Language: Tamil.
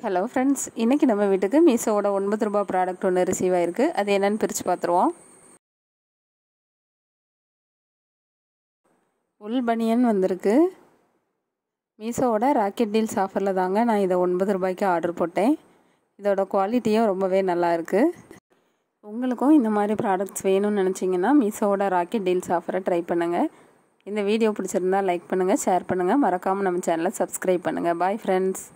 ஹலோ ஃப்ரெண்ட்ஸ், இன்றைக்கி நம்ம வீட்டுக்கு மீஷோவோட 9 ரூபா ப்ராடக்ட் ஒன்று ரிசீவ் ஆகிருக்கு. அது என்னென்னு பிரித்து பார்த்துருவோம். உள் பனியன் வந்திருக்கு. மீஷோவோட ராக்கெட் டீல்ஸ் ஆஃபரில் தாங்க நான் இதை 9 ரூபாய்க்கு ஆர்டர் போட்டேன். இதோட குவாலிட்டியும் ரொம்பவே நல்லா இருக்குது. உங்களுக்கும் இந்த மாதிரி ப்ராடக்ட்ஸ் வேணும்னு நினச்சிங்கன்னா மீஷோவோட ராக்கெட் டீல்ஸ் ஆஃபரை ட்ரை பண்ணுங்கள். இந்த வீடியோ பிடிச்சிருந்தா லைக் பண்ணுங்கள், ஷேர் பண்ணுங்கள், மறக்காமல் நம்ம சேனலை சப்ஸ்கிரைப் பண்ணுங்கள். Bye friends.